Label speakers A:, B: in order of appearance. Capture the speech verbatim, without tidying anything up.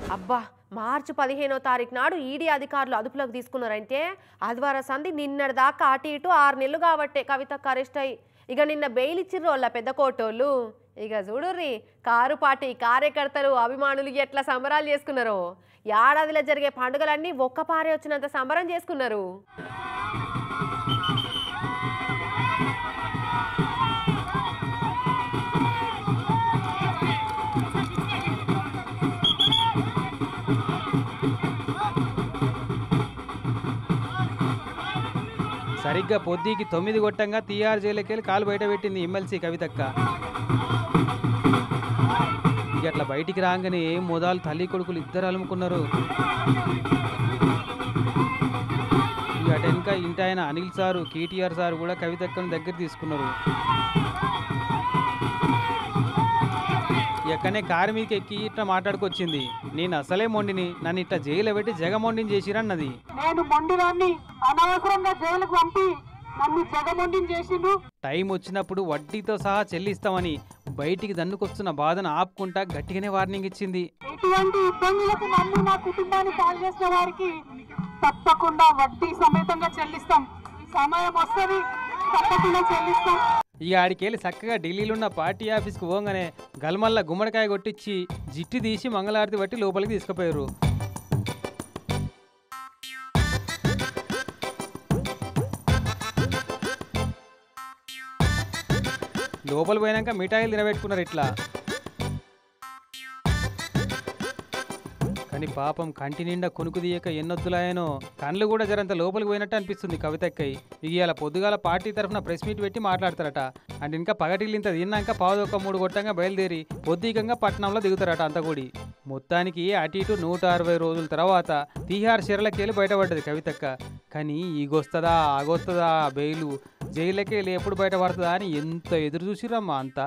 A: అబ్బా! మార్చి పదిహేనో తారీఖు నాడు ఈడీ అధికారులు అదుపులోకి తీసుకున్నారంటే ఆదివారం సంధి నిన్నటి దాకా అటు ఇటు ఆరు నెలలు కాబట్టే కవితకు అరెస్ట్ అయ్యి ఇక నిన్న బెయిల్ ఇచ్చిర్రు వాళ్ళ పెద్ద కోటోళ్ళు. ఇక చూడుర్రి కారు పార్టీ కార్యకర్తలు అభిమానులు ఎట్లా సంబరాలు చేసుకున్నారో. ఏడాదిలో జరిగే పండుగలన్నీ ఒక్క పారే వచ్చినంత సంబరం చేసుకున్నారు.
B: సరిగ్గా పొద్దుకి తొమ్మిది కొట్టంగా తీఆర్ జైలుకెళ్ళి కాలు బయట పెట్టింది ఎమ్మెల్సీ కవితక్క. ఇక అట్లా బయటికి రాగానే మొదలు తల్లి కొడుకులు ఇద్దరు అలుముకున్నారు. ఇక అటు వెనుక ఇంటి ఆయన అనిల్ సారు కేటీఆర్ సారు కూడా కవితక్కను దగ్గర తీసుకున్నారు. ఎక్కడనే కారు మీదకి ఎక్కి ఇట్లా మాట్లాడుకొచ్చింది. నేను అసలే మొండిని, నన్ను ఇట్లా జైలు పెట్టి జగమొండిని చేసిరన్నది.
C: నేను మొండిదాన్ని అనవసరంగా జైలుకు పంపి నన్ను జగమొండిని చేసిండు.
B: టైం వచ్చినప్పుడు వడ్డీతో సహా చెల్లిస్తామని బయటికి దన్నుకొస్తున్న బాధను ఆపుకుంటా గట్టిగానే వార్నింగ్ ఇచ్చింది.
C: ఇటువంటి ఇబ్బందులకు నన్ను నా కుటుంబాన్ని పాలు చేసిన వారికి తప్పకుండా వడ్డీ సమేతంగా చెల్లిస్తాం. సమయం వస్తుంది, తప్పకుండా చెల్లిస్తాం.
B: ఇక ఆడికెళ్ళి చక్కగా ఢిల్లీలో ఉన్న పార్టీ ఆఫీస్కి పోగానే గల్మల్లా గుమ్మడికాయ కొట్టించి జిట్టి తీసి మంగళారతి బట్టి లోపలికి తీసుకుపోయారు. లోపల పోయినాక మిఠాయిలు తినబెట్టుకున్నారు ఇట్లా. కానీ పాపం కంటి నిండా కొనుకు తీయక ఎన్నొద్దులాయనో కళ్ళు కూడా జరంత లోపలికి పోయినట్టు అనిపిస్తుంది కవితక్కయ్య. ఇక ఇలా పొద్దుగాల పార్టీ తరఫున ప్రెస్ మీట్ పెట్టి మాట్లాడతారట. అంటే ఇంకా పగటిల్లింత తిన్నాక పావుదొక్క మూడు కొట్టంగా బయలుదేరి పొద్దుకంగా పట్టణంలో దిగుతారట అంతకూడి. మొత్తానికి అటు ఇటు నూట అరవై రోజుల తర్వాత తీహార్ చెరలకెళ్ళి బయటపడ్డది కవితక్క. కానీ ఈగొస్తుందా ఆగొస్తుందా బెయిలు, జైలుకెళ్ళి ఎప్పుడు బయటపడుతుందా అని ఎంత ఎదురు చూసిరమ్మా అంతా.